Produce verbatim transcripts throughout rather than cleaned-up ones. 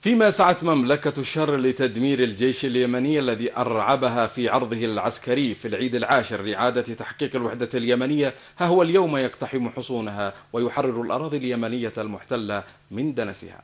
فيما سعت مملكة الشر لتدمير الجيش اليمني الذي أرعبها في عرضه العسكري في العيد العاشر لإعادة تحقيق الوحدة اليمنية، ها هو اليوم يقتحم حصونها ويحرر الأراضي اليمنية المحتلة من دنسها.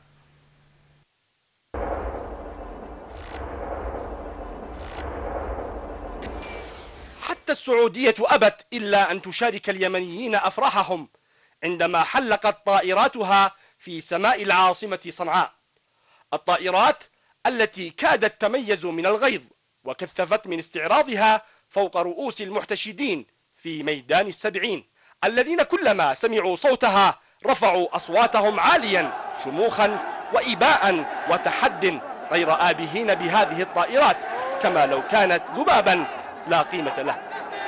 حتى السعودية أبت إلا أن تشارك اليمنيين أفراحهم عندما حلقت طائراتها في سماء العاصمة صنعاء، الطائرات التي كادت تميز من الغيظ وكثفت من استعراضها فوق رؤوس المحتشدين في ميدان السبعين، الذين كلما سمعوا صوتها رفعوا أصواتهم عاليا شموخا وإباء وتحد غير آبهين بهذه الطائرات كما لو كانت ذبابا لا قيمة له.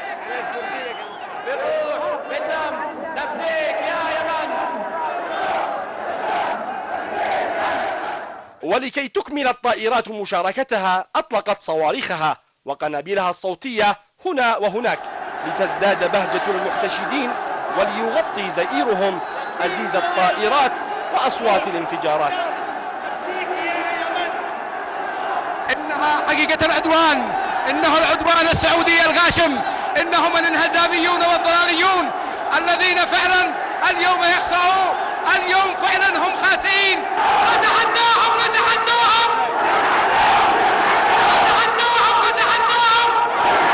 ولكي تكمل الطائرات مشاركتها أطلقت صواريخها وقنابلها الصوتية هنا وهناك لتزداد بهجة المحتشدين وليغطي زئيرهم أزيز الطائرات وأصوات الانفجارات. إنها حقيقة العدوان، إنه العدوان السعودي الغاشم، إنهم الانهزاميون والضلاليون الذين فعلا اليوم يخسروا، اليوم فعلا هم خاسئين. نتحداهم نتحداهم نتحداهم نتحداهم.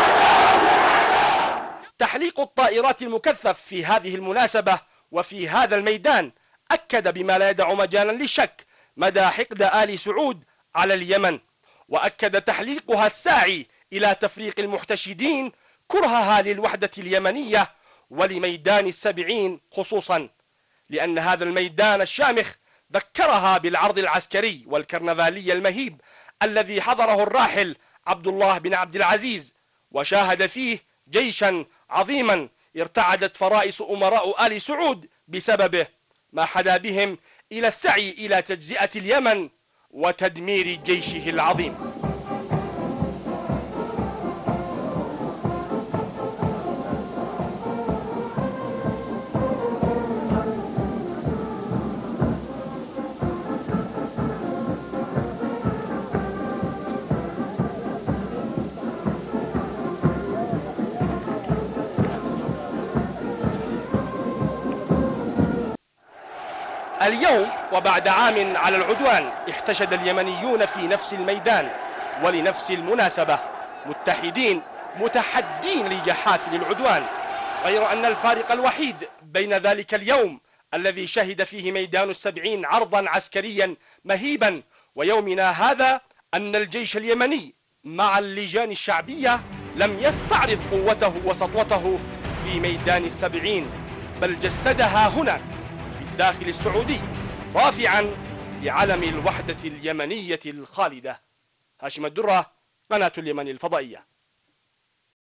تحليق الطائرات المكثف في هذه المناسبة وفي هذا الميدان أكد بما لا يدع مجالا للشك مدى حقد آل سعود على اليمن، وأكد تحليقها الساعي إلى تفريق المحتشدين كرهها للوحدة اليمنية ولميدان السبعين خصوصا، لأن هذا الميدان الشامخ ذكرها بالعرض العسكري والكرنفالي المهيب الذي حضره الراحل عبد الله بن عبد العزيز، وشاهد فيه جيشا عظيما ارتعدت فرائس أمراء آل سعود بسببه، ما حدا بهم إلى السعي إلى تجزئة اليمن وتدمير جيشه العظيم. اليوم وبعد عام على العدوان احتشد اليمنيون في نفس الميدان ولنفس المناسبة متحدين متحدين لجحافل العدوان، غير أن الفارق الوحيد بين ذلك اليوم الذي شهد فيه ميدان السبعين عرضا عسكريا مهيبا ويومنا هذا أن الجيش اليمني مع اللجان الشعبية لم يستعرض قوته وسطوته في ميدان السبعين، بل جسدها هناك الداخل السعودي رافعا لعلم الوحدة اليمنية الخالدة. هاشم الدرة، قناة اليمن الفضائية.